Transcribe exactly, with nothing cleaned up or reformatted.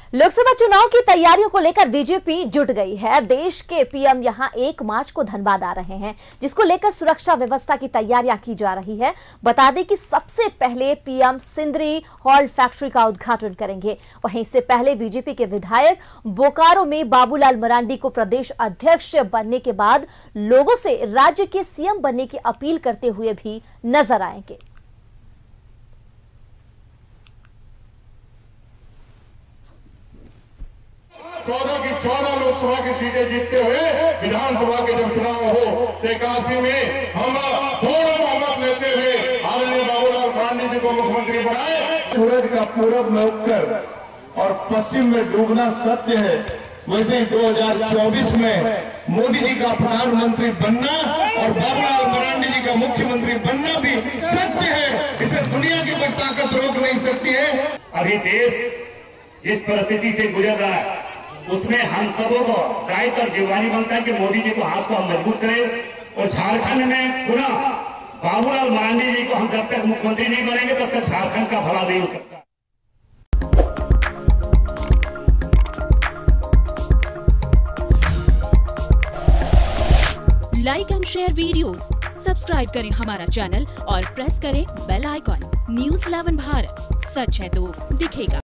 लोकसभा चुनाव की तैयारियों को लेकर बीजेपी जुट गई है। देश के पीएम यहां एक मार्च को धनबाद आ रहे हैं, जिसको लेकर सुरक्षा व्यवस्था की तैयारियां की जा रही है। बता दें कि सबसे पहले पीएम सिंदरी हॉल फैक्ट्री का उद्घाटन करेंगे। वहीं इससे पहले बीजेपी के विधायक बोकारो में बाबूलाल मरांडी को प्रदेश अध्यक्ष बनने के बाद लोगों से राज्य के सीएम बनने की अपील करते हुए भी नजर आएंगे। चौदह की चौदह लोकसभा की सीटें जीतते हुए विधानसभा के जब चुनाव हो तो इक्यासी में हम पूर्ण बहुमत लेते हुए आदरणीय बाबूलाल मरांडी जी को मुख्यमंत्री बनाए। सूरज का पूरब में उगकर और पश्चिम में डूबना सत्य है, वैसे ही दो हज़ार चौबीस में मोदी जी का प्रधानमंत्री बनना और बाबूलाल मरांडी जी का मुख्यमंत्री बनना भी सत्य है। इसे दुनिया की कोई ताकत रोक नहीं सकती है। अभी देश जिस परिस्थिति से गुजर रहा है उसमें हम सबों को दायित्व और जिम्मेदारी बनता है कि मोदी जी को हाथ को हम मजबूत करें और झारखंड में पुनः बाबूलाल मरांडी जी को हम जब तक मुख्यमंत्री नहीं बनेंगे तब तक झारखंड का भला नहीं हो सकता। Like and share videos, subscribe करें हमारा चैनल और प्रेस करें bell icon. News eleven Bharat, सच है तो दिखेगा।